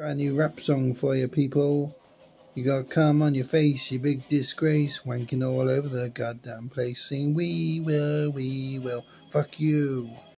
Got a new rap song for you people. You got cum on your face, you big disgrace, wanking all over the goddamn place, saying we will, fuck you.